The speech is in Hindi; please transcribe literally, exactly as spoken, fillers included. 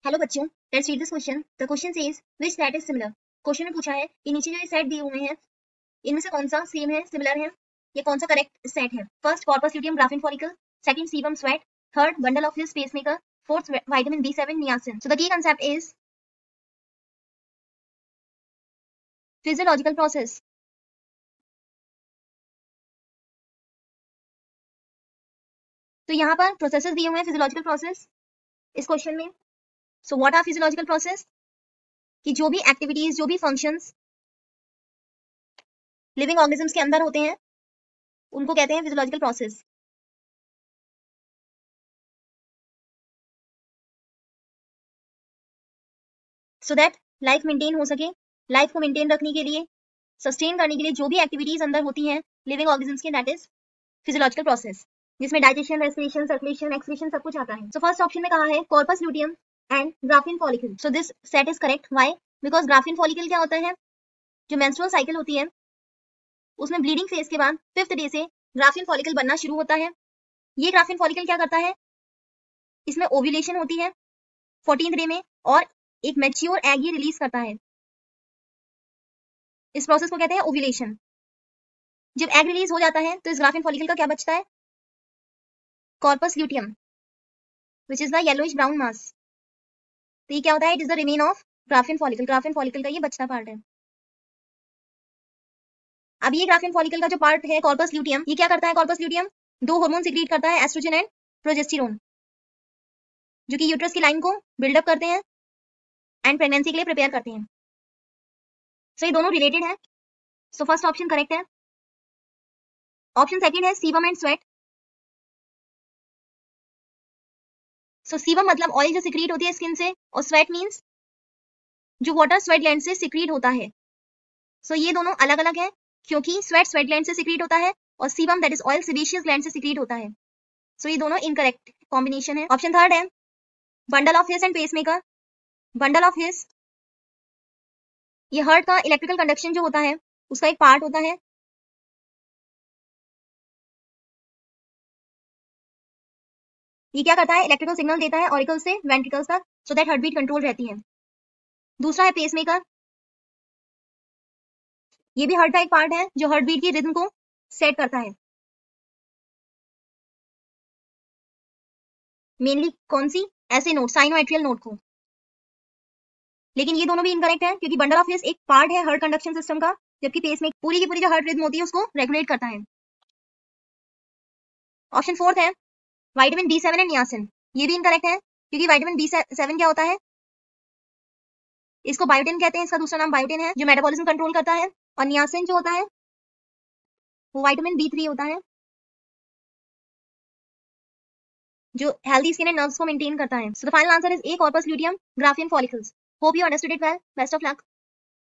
हेलो बच्चों, let's read this question. The question says which set is similar. Question में पूछा है कि नीचे जो ये सेट दिए हुए हैं इनमें से कौन सा सेम है, सिमिलर है, ये कौन सा करेक्ट सेट है। First corpus luteum graafian follicle, second sebum sweat, third bundle of His pacemaker, fourth vitamin B seven niacin. So the key concept is physiological process. तो यहाँ पर प्रोसेसेस दिए हुए हैं फिजियोलॉजिकल प्रोसेस इस क्वेश्चन में। So what are physiological process? कि जो भी एक्टिविटीज, जो भी फंक्शंस लिविंग ऑर्गेनिजम्स के अंदर होते हैं उनको कहते हैं physiological process. So that life maintain हो सके, लाइफ को मेंटेन रखने के लिए, सस्टेन करने के लिए जो भी एक्टिविटीज अंदर होती हैं लिविंग ऑर्गेनिजम्स के, दैट इज फिजियोलॉजिकल प्रोसेस, जिसमें डाइजेशन, रेस्पिरेशन, सर्कुलेशन, एक्सक्रीशन सब कुछ आता है। सो फर्स्ट ऑप्शन में कहा है corpus luteum and graafian follicle. So this set is correct. Why? Because graafian follicle क्या होता है, जो मेंस्ट्रुअल साइकिल होती है उसमें ब्लीडिंग फेज के बाद फिफ्थ डे से ग्राफिन फॉलिकल बनना शुरू होता है। ये ग्राफिन फॉलिकल क्या करता है, इसमें ओव्यूलेशन होती है फोर्टीन्थ डे में और एक मैच्योर एग ये रिलीज करता है। इस प्रोसेस को कहते हैं ओव्यूलेशन। जब एग रिलीज हो जाता है तो इस ग्राफिन फॉलिकल का क्या बचता है, corpus luteum, which is the yellowish brown mass. तो ये क्या होता है, it is the remain of graafian follicle. Graafian follicle का ये बचता पार्ट है। अब ये ग्राफिन फॉलिकल का जो पार्ट है कॉर्पस ल्यूटियम, ये क्या करता है, कॉर्पस ल्यूटियम दो हार्मोन सिक्रीट करता है, एस्ट्रोजन एंड प्रोजेस्टेरोन, जो कि यूट्रस की लाइन को बिल्डअप करते हैं एंड प्रेगनेंसी के लिए प्रिपेयर करते हैं। सो so, ये दोनों रिलेटेड है। सो फर्स्ट ऑप्शन करेक्ट है। ऑप्शन सेकंड है sebum and sweat. So sebum मतलब ऑयल जो सिक्रीट होती है स्किन से, और स्वेट मींस जो वाटर स्वेट ग्लैंड से सिक्रीट होता है। सो so, ये दोनों अलग अलग है क्योंकि स्वेट स्वेट ग्लैंड से सिक्रीट होता है और sebum that is oil sebaceous gland से सिक्रीट होता है। सो so, ये दोनों इनकरेक्ट कॉम्बिनेशन है। ऑप्शन थर्ड है bundle of His and pacemaker. Bundle of His ये हार्ट का इलेक्ट्रिकल कंडक्शन जो होता है उसका एक पार्ट होता है। ये क्या करता है, इलेक्ट्रिकल सिग्नल देता है ऑरिकल से वेंट्रिकल्स तक, so that heart beat control रहती है। दूसरा है पेसमेकर। ये भी हार्ट का एक पार्ट है जो हार्ट बीट की रिदम को सेट करता है। मेनली कौन सी, ऐसे नोट, साइनोएट्रियल नोट को। लेकिन ये दोनों भी इनकरेक्ट है क्योंकि बंडल ऑफ हिस एक पार्ट है हार्ट कंडक्शन सिस्टम का, जबकि पेस में पूरी की पूरी जो हार्ट रिदम होती है उसको रेगुलेट करता है। ऑप्शन फोर्थ है vitamin B seven and niacin. ये भी इनकरेक्ट है क्योंकि विटामिन बी सेवन क्या होता है, इसको बायोटिन कहते हैं, इसका दूसरा नाम बायोटिन है, जो मेटाबॉलिज्म कंट्रोल करता है। और नियासिन जो होता है वो विटामिन बी थ्री होता है जो हेल्दी स्किन एंड नर्व्स को मेंटेन करता है। So the final answer is A corpus luteum graafian follicles. Hope you understood it well. Best of luck.